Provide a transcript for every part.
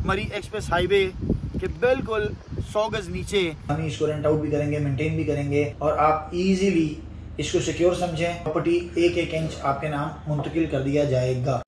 मरी express highway के बिल्कुल 100 गज नीचे हम इसको रेंट आउट भी करेंगे, मेंटेन भी करेंगे और आप इजीली इसको सिक्योर समझें। प्रॉपर्टी एक एक इंच आपके नाम मुंतकिल कर दिया जाएगा।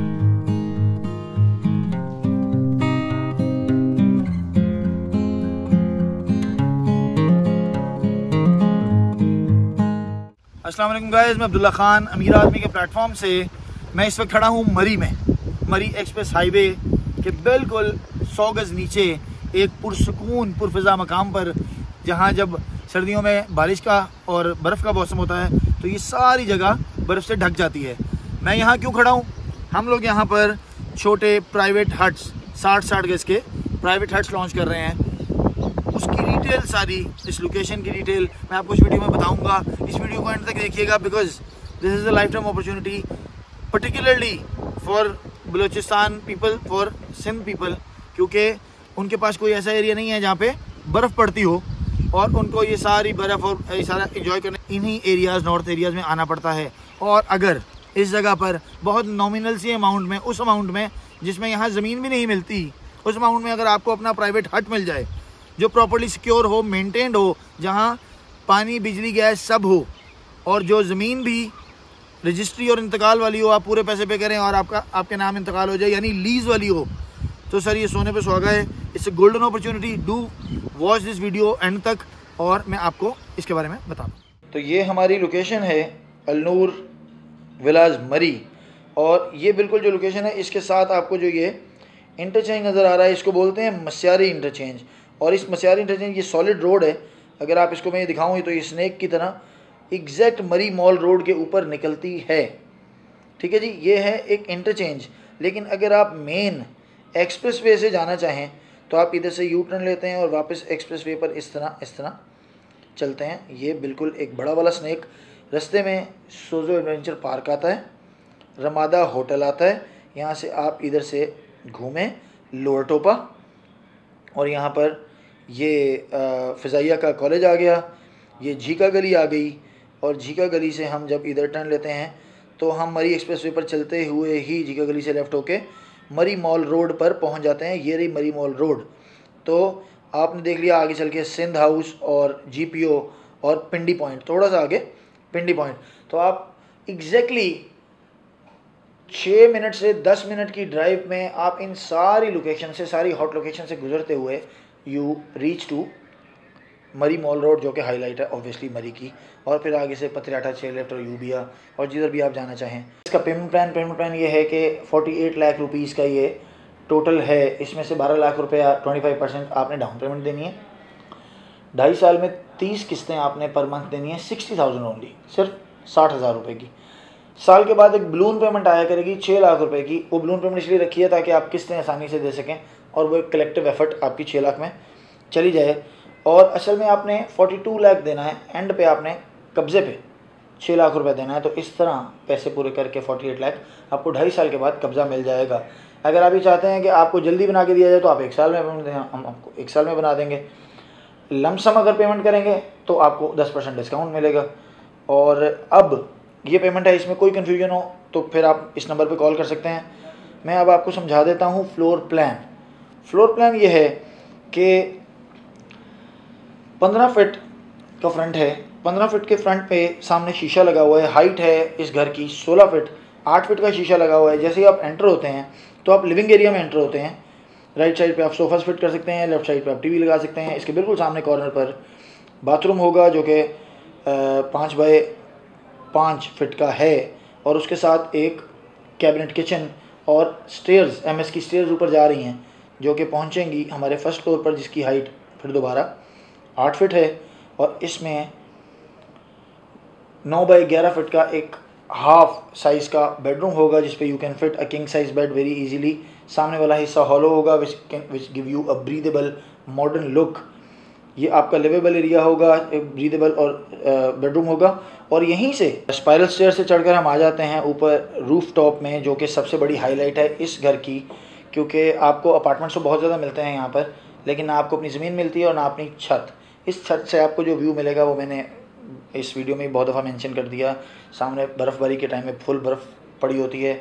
अस्सलाम वालेकुम गाइस, मैं अब्दुल्ला खान अमीर आदमी के प्लेटफॉर्म से मैं इस वक्त खड़ा हूँ मरी में। मरी एक्सप्रेस हाईवे के बिल्कुल 100 गज नीचे एक पुरसुकून पुरफिज़ा मकाम पर, जहाँ जब सर्दियों में बारिश का और बर्फ़ का मौसम होता है तो ये सारी जगह बर्फ़ से ढक जाती है। मैं यहाँ क्यों खड़ा हूँ? हम लोग यहाँ पर छोटे प्राइवेट हट्स 60 गज के प्राइवेट हट्स लॉन्च कर रहे हैं। उसकी डिटेल सारी, इस लोकेशन की डिटेल मैं आपको इस वीडियो में बताऊंगा। इस वीडियो को एंड तक देखिएगा because this is a lifetime opportunity particularly for Balochistan people, for Sindh people, क्योंकि उनके पास कोई ऐसा एरिया नहीं है जहाँ पे बर्फ़ पड़ती हो और उनको ये सारी बर्फ़ और ये सारा एंजॉय करने इन्हीं एरियाज़, नॉर्थ एरियाज़ में आना पड़ता है। और अगर इस जगह पर बहुत नॉमिनल सी अमाउंट में, उस अमाउंट में जिसमें यहाँ ज़मीन भी नहीं मिलती, उस अमाउंट में अगर आपको अपना प्राइवेट हट मिल जाए जो प्रॉपर्ली सिक्योर हो, मेंटेन्ड हो, जहाँ पानी, बिजली, गैस सब हो और जो ज़मीन भी रजिस्ट्री और इंतकाल वाली हो, आप पूरे पैसे पे करें और आपके नाम इंतकाल हो जाए, यानी लीज़ वाली हो, तो सर ये सोने पे सुहागा है। It's a golden opportunity. Do watch this video end तक और मैं आपको इसके बारे में बता दूँ। तो ये हमारी लोकेशन है अलनूर विलाज मरी, और ये बिल्कुल जो लोकेशन है इसके साथ आपको जो ये इंटरचेंज नज़र आ रहा है इसको बोलते हैं मस्यारी इंटरचेंज। और इस मस्यारी इंटरचेंज ये सॉलिड रोड है। अगर आप इसको मैं दिखाऊँ तो ये स्नैक की तरह एग्जैक्ट मरी मॉल रोड के ऊपर निकलती है। ठीक है जी, ये है एक इंटरचेंज। लेकिन अगर आप मेन एक्सप्रेस वे से जाना चाहें तो आप इधर से यू टर्न लेते हैं और वापस एक्सप्रेस वे पर इस तरह चलते हैं। ये बिल्कुल एक बड़ा वाला स्नैक। रास्ते में सोजो एडवेंचर पार्क आता है, रमादा होटल आता है, यहाँ से आप इधर से घूमें लोअर टोपा, और यहाँ पर ये फ़िज़ाइया का कॉलेज आ गया, ये झीका गली आ गई, और झीका गली से हम जब इधर टर्न लेते हैं तो हम मरी एक्सप्रेस वे पर चलते हुए ही झीका गली से लेफ़्ट होके मरी मॉल रोड पर पहुँच जाते हैं। ये रही मरी मॉल रोड। तो आपने देख लिया आगे चल के सिंध हाउस और GPO और पिंडी पॉइंट, थोड़ा सा आगे पिंडी पॉइंट। तो आप एग्जैक्टली 6 मिनट से 10 मिनट की ड्राइव में आप इन सारी लोकेशन से, सारी हॉट लोकेशन से गुजरते हुए you reach to Murree mall road, जो कि हाईलाइट है ऑब्वियसली मरी की। और फिर आगे से पथरियाठा, 6 लेफ्ट और यूबिया और जिधर भी आप जाना चाहें। इसका पेमेंट प्लान ये है कि 48 लाख रुपीज़ का ये टोटल है। इसमें से 12 लाख रुपया 25% आपने डाउन पेमेंट देनी है। 2.5 साल में 30 किस्तें आपने पर मंथ देनी है, 60,000 ओनली, सिर्फ 60,000 रुपये की। साल के बाद एक बलून पेमेंट आया करेगी 6 लाख रुपए की। वो बलून पेमेंट इसलिए रखी है ताकि आप किस्तें आसानी से दे सकें और वो एक कलेक्टिव एफर्ट आपकी 6 लाख में चली जाए। और असल में आपने 42 लाख देना है, एंड पे आपने कब्ज़े पे 6 लाख रुपए देना है। तो इस तरह पैसे पूरे करके 48 लाख आपको 2.5 साल के बाद कब्ज़ा मिल जाएगा। अगर आप ये चाहते हैं कि आपको जल्दी बना के दिया जाए तो आप 1 साल में पेमेंट दें, हम आपको 1 साल में बना देंगे। लमसम अगर पेमेंट करेंगे तो आपको 10% डिस्काउंट मिलेगा। और अब ये पेमेंट है, इसमें कोई कन्फ्यूजन हो तो फिर आप इस नंबर पे कॉल कर सकते हैं। मैं अब आपको समझा देता हूँ फ्लोर प्लान ये है कि 15 फीट का फ्रंट है। 15 फीट के फ्रंट पे सामने शीशा लगा हुआ है। हाइट है इस घर की 16 फीट, 8 फीट का शीशा लगा हुआ है। जैसे ही आप एंटर होते हैं तो आप लिविंग एरिया में एंटर होते हैं। राइट साइड पे आप सोफ़ास फिट कर सकते हैं, लेफ्ट साइड पे आप टीवी लगा सकते हैं। इसके बिल्कुल सामने कॉर्नर पर बाथरूम होगा जो कि 5 बाय 5 फीट का है, और उसके साथ एक कैबिनेट किचन और स्टेयर्स, MS की स्टेयर्स ऊपर जा रही हैं जो कि पहुंचेंगी हमारे फर्स्ट फ्लोर पर, जिसकी हाइट फिर दोबारा 8 फीट है। और इसमें 9 बाय 11 फीट का एक हाफ साइज़ का बेडरूम होगा जिस पे you can fit a king size bed very easily. सामने वाला हिस्सा हॉलो होगा which give you a breathable modern look. ये आपका लिवेबल एरिया होगा, ब्रीदेबल और बेडरूम होगा। और यहीं से स्पाइरल स्टेयर से चढ़कर हम आ जाते हैं ऊपर रूफ टॉप में, जो कि सबसे बड़ी हाईलाइट है इस घर की, क्योंकि आपको अपार्टमेंट्स तो बहुत ज़्यादा मिलते हैं यहाँ पर, लेकिन ना आपको अपनी ज़मीन मिलती है और ना अपनी छत। इस छत से आपको जो व्यू मिलेगा वो मैंने इस वीडियो में बहुत दफ़ा मेंशन कर दिया। सामने बर्फ़बारी के टाइम में फुल बर्फ़ पड़ी होती है,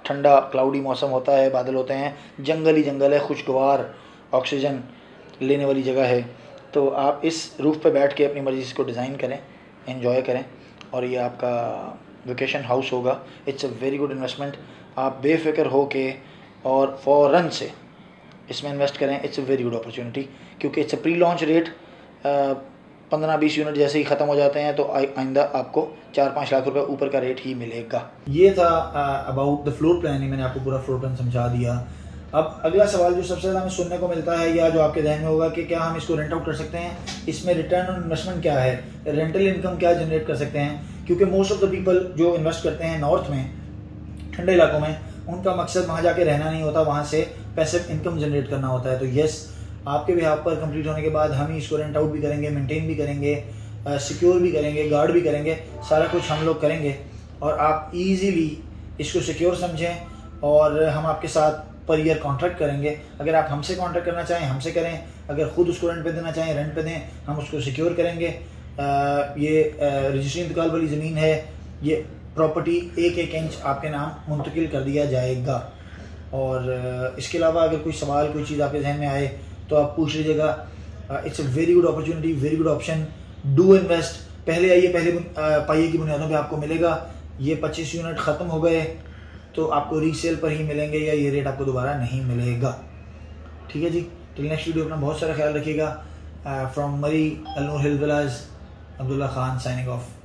ठंडा क्लाउडी मौसम होता है, बादल होते हैं, जंगल ही जंगल है, खुशगवार ऑक्सीजन लेने वाली जगह है। तो आप इस रूफ़ पे बैठ के अपनी मर्ज़ी से इसको डिज़ाइन करें, एंजॉय करें, और ये आपका वेकेशन हाउस होगा। It's a very good investment. आप बेफिक्र हो के और फ़ौरन से इसमें इन्वेस्ट करें। It's a very good opportunity, क्योंकि it's a pre launch rate. 15-20 unit जैसे ही ख़त्म हो जाते हैं तो आइंदा आपको 4-5 लाख रुपए ऊपर का रेट ही मिलेगा। ये था अबाउट द फ्लोर प्लान। मैंने आपको पूरा फ्लोर प्लान समझा दिया। अब अगला सवाल जो सबसे ज़्यादा हमें सुनने को मिलता है या जो आपके जहन में होगा कि क्या हम इसको रेंट आउट कर सकते हैं, इसमें रिटर्न ऑन इन्वेस्टमेंट क्या है, रेंटल इनकम क्या जनरेट कर सकते हैं। क्योंकि मोस्ट ऑफ द पीपल जो इन्वेस्ट करते हैं नॉर्थ में, ठंडे इलाकों में, उनका मकसद वहाँ जाके रहना नहीं होता, वहाँ से पैसिव इनकम जनरेट करना होता है। तो येस, आपके बिहाफ पर कंप्लीट होने के बाद हम ही इसको रेंट आउट भी करेंगे, मेंटेन भी करेंगे, सिक्योर भी करेंगे, गार्ड भी करेंगे, सारा कुछ हम लोग करेंगे। और आप इजीली इसको सिक्योर समझें और हम आपके साथ पर ईयर कॉन्ट्रैक्ट करेंगे। अगर आप हमसे कॉन्ट्रैक्ट करना चाहें हमसे करें, अगर खुद उसको रेंट पे देना चाहें रेंट पे दें, हम उसको सिक्योर करेंगे। ये रजिस्ट्री इंतकाल वाली ज़मीन है, ये प्रॉपर्टी 1-1 इंच आपके नाम मुंतकिल कर दिया जाएगा। और इसके अलावा अगर कोई सवाल, कोई चीज़ आपके जहन में आए तो आप पूछ लीजिएगा। It's a very good opportunity, very good option. Do invest, पहले आइए, पहले पाइए की बुनियादों पे आपको मिलेगा। ये 25 यूनिट ख़त्म हो गए तो आपको रीसेल पर ही मिलेंगे, या ये रेट आपको दोबारा नहीं मिलेगा। ठीक है जी, टिल नेक्स्ट वीडियो अपना बहुत सारा ख्याल रखिएगा। From Murree Al Noor hill villas, Abdullah Khan signing of.